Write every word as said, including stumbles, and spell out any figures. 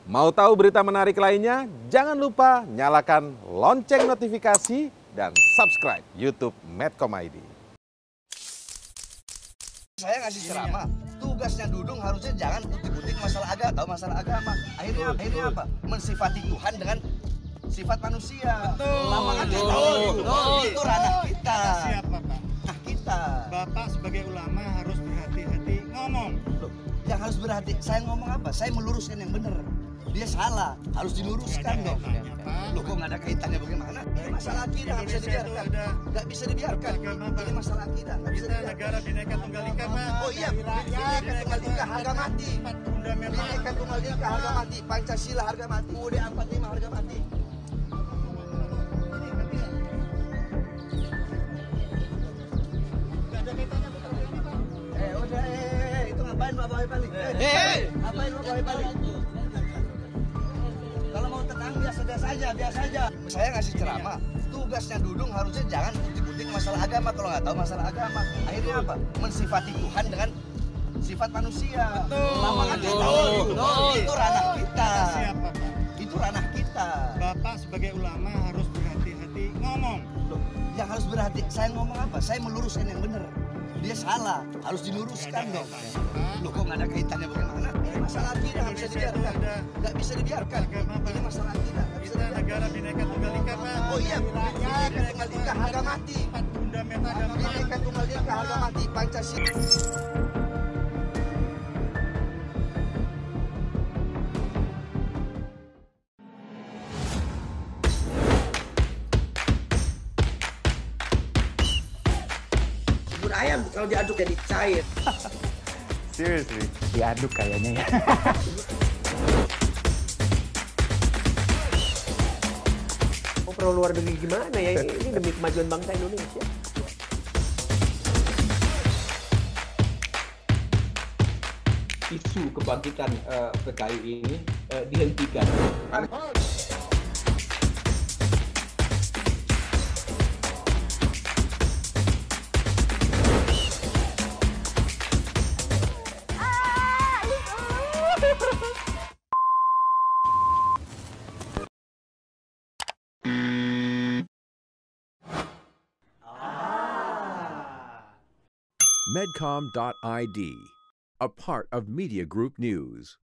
Mau tahu berita menarik lainnya? Jangan lupa nyalakan lonceng notifikasi dan subscribe YouTube Medcom I D. Saya ngasih ceramah, tugasnya Dudung harusnya jangan putih-putih masalah agama atau masalah agama. Akhirnya, betul, akhirnya betul. apa? Mensifati Tuhan dengan sifat manusia. Betul. Lapangan Betul. betul. Betul. Betul. Itu ranah kita. Siapa Pak? Nah kita. Bapak sebagai ulama harus berhati-hati ngomong. Loh, yang harus berhati, saya ngomong apa? Saya meluruskan yang benar. Dia salah, harus diluruskan dong. Loh kok nggak ada kaitannya bagaimana? Ini masalah akidah, nggak bisa dibiarkan. Nggak bisa dibiarkan. Ini masalah akidah, nggak bisa Kita dibiarkan. negara Bhinneka Tunggal Ika Pak. Oh iya, Bhinneka Tunggal Ika harga mati. Bhinneka Tunggal Ika harga mati. Pancasila harga mati. U U D empat puluh lima harga mati. Eh udah, eh itu ngapain Pak Bawi balik? Eh, ngapain Pak Bawi balik? Kalau mau tenang biasa-biasa aja, biasa aja. Saya ngasih ceramah, tugasnya Dudung harusnya jangan putih-putih masalah agama kalau nggak tahu masalah agama. Akhirnya apa? Mensifati Tuhan dengan sifat manusia. Betul. Lapangan Betul. betul. Betul. Itu ranah kita. Siapa Pak? Itu ranah kita. Bapak sebagai ulama harus berhati-hati ngomong. Loh, yang harus berhati, saya ngomong apa? Saya meluruskan yang benar. Dia salah, harus diluruskan dong. Loh kok nggak ada kaitannya bagaimana? Ini masalah akidah, nggak bisa dibiarkan. Nggak bisa dibiarkan. Ini masalah akidah, nggak bisa Kita dibiarkan. negara Bhinneka Tunggal Ika Pak. Oh iya, Bhinneka Tunggal Ika harga mati. Fundamental agama. Bhinneka Tunggal Ika harga mati. Pancasila. Bubur ayam kalau diaduk jadi cair. Seriously, diaduk kayaknya ya. Mau perlu luar negeri gimana ya? Ini demi kemajuan bangsa Indonesia. Isu kebangkitan uh, P K I ini uh, dihentikan. Medcom dot I D, a part of Media Group News.